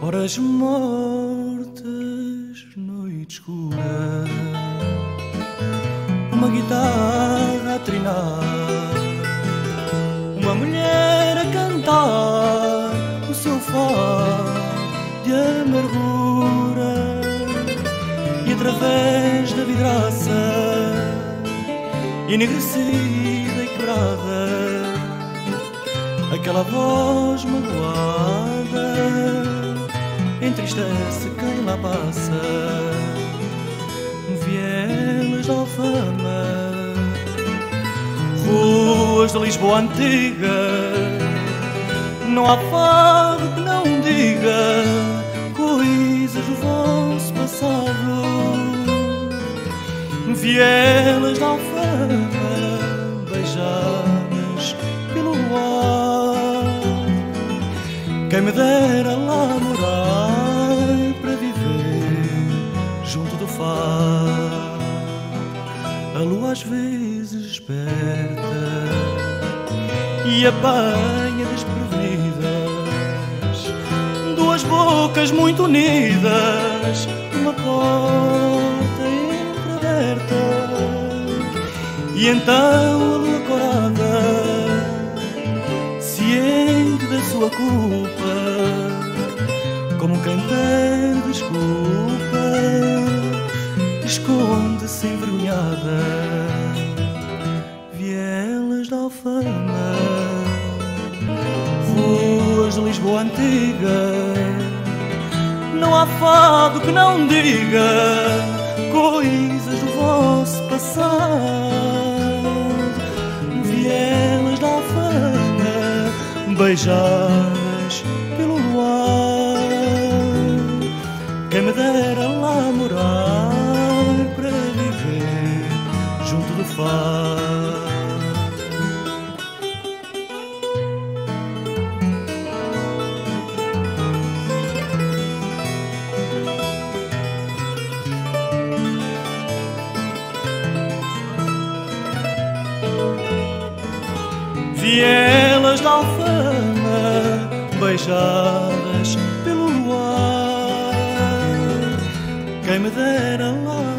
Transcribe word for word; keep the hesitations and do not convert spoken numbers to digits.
Horas mortas, noite escura, uma guitarra a trinar, uma mulher a cantar o seu fado de amargura, e através da vidraça, enegrecida e quebrada, aquela voz magoada entristece quem lá passa. Vielas da Alfama, ruas de Lisboa antiga, não há fado que não diga coisas do vosso passado. Vielas da Alfama, beijadas pelo luar, quem me dera lá morar para viver junto do fado. A lua às vezes desperta e apanha desprevenidas duas bocas muito unidas, uma porta entreaberta, e então a lua corada, ciente da sua culpa, como quem pede desculpa, esconde-se envergonhada. Vielas da Alfama, ruas de Lisboa antiga, não há fado que não diga coisas do vosso passado. Vielas da Alfama, beijadas pelo luar, quem me dera lá morar para viver junto do fado. Vielas da Alfama, beijadas pelo luar, quem me dera lá